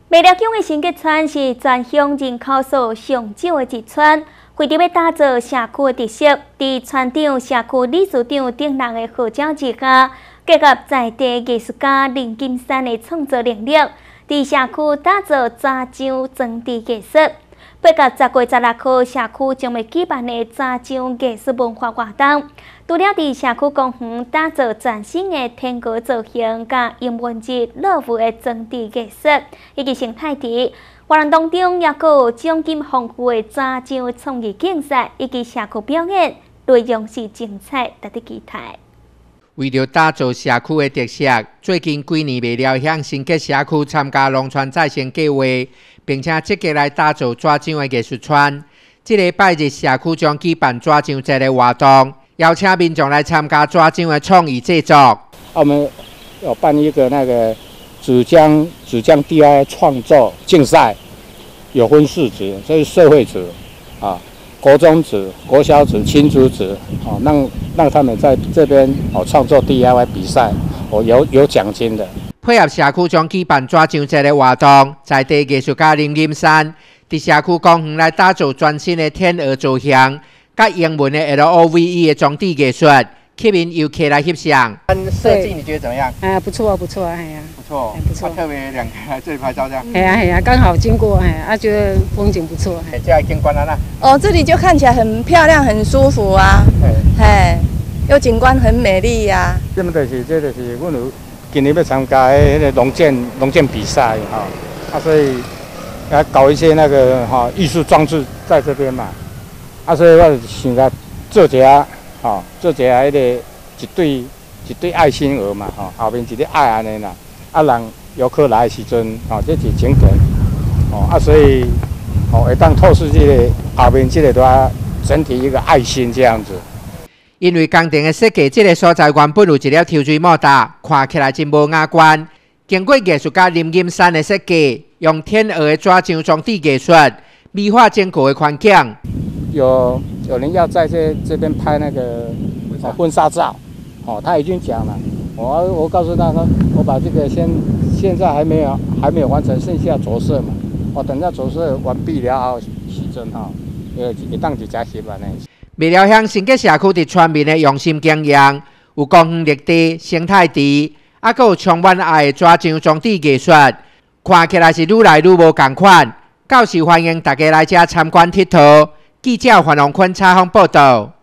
麦寮乡的新吉村是全乡人口数上少的一村，为着要打造社区的特色，伫村长、社区理事长等人的号召之下，结合在地艺术家林金山的创作能力，伫社区打造扎浆装置艺术。配合10月16号社区将要举办的扎浆艺术文化活动，除了伫社区公园打造全新的天鹅造型、甲英文字乐舞的装置艺术，以及生态池，活动当中也有奖金丰富的扎浆创意竞赛以及社区表演，内容是精彩，值得期待。 为了打造社区的特色，最近几年麦寮乡新吉社区参加农村再生计划，并且积极来打造纸浆的艺术村。这个拜日社区将举办纸浆节的活动，邀请民众来参加纸浆的创意制作。 我们有办一个纸浆 DIY 创作竞赛，有分4组，这是社会组啊。国中组、国小组、青竹组，让他们在这边创作 DIY 比赛，有奖金的。 配合社区将举办纸浆节的活动，在地艺术家林金山伫社区公园来打造全新的天鹅造型，甲英文的 LOVE 的装置艺术，吸引游客来翕相。设计你觉得怎么样？ 不错，不错，哎呀， 不错，不错。特别两个来这里拍照这样。 哎呀，刚好经过，觉得风景不错。 这来景观啦。 哦，这里就看起来很漂亮，很舒服啊。又景观很美丽呀。 这就是我们今年要参加的农建比赛所以要搞一些艺术装置在这边嘛。所以我想来做一个一对爱心鹅嘛，后面一个爱安尼啦，让游客来的时阵，这是景点，所以会当透视这个后面这个都整体一个爱心这样子。 因为工程的设计，这个所在原本有一条抽水马达，看起来真无雅观。经过艺术家林金山的设计，用天鹅的纸浆装置艺术，美化整个的环境。 有人要在这边拍婚纱照，他已经讲了，我告诉他说，我把这个现在还没有完成，剩下着色嘛，等下着色完毕了后，时阵会当直接翕安尼。 麦寮乡新吉社区伫村民的用心经营，有公园绿地、生态池，还有充满爱的纸浆装置艺术，看起来是愈来愈无同款。到时欢迎大家来这参观佚佗。记者黄龙坤采访报道。